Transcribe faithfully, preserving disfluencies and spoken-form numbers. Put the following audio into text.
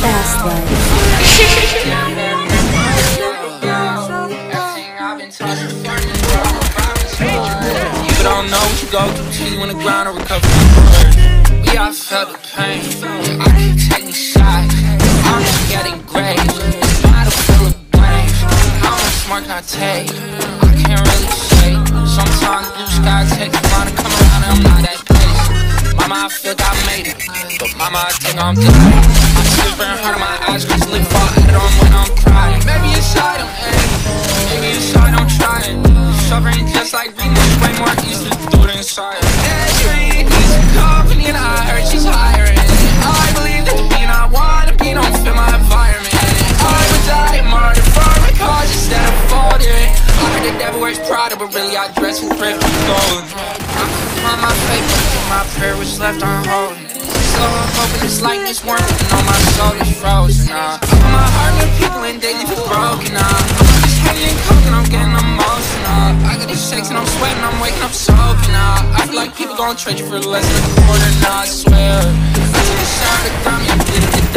Fast life. You don't know what you go through till you in the ground or recover from the word. Yeah, I felt the pain. I keep taking shots. I'm just getting grave. It's not a full of blame. How much more can I take? I can't really say. Sometimes you just gotta take a while to come around and I'm not that patient. Mama, I feel like I made it, but mama, I think I'm dead. My tears burn hard on my eyes, cause lip fall at it on when I'm crying. Maybe inside I'm angry, maybe inside I'm trying. Suffering just like reading, way more easy to do it inside. Every needs a company and I heard she's hiring. I believe that the being I wanna be don't fit my environment. I would die a martyr for my cause instead of folding. I heard the devil wears Prada, but really I dress with thrift and gold. I could on my faith, but my prayer was left unholy. So I'm hoping this lightness warm, even though my soul is frozen. Uh. I put my heart with people and they leave it broken. Uh. I'm just heavy and coke and I'm getting emotional. I got these shakes and I'm sweating, I'm waking up soaking. Uh. I feel like people gon' trade you for less than a quarter, nah, I swear. I took a shot at the dummy, I did it.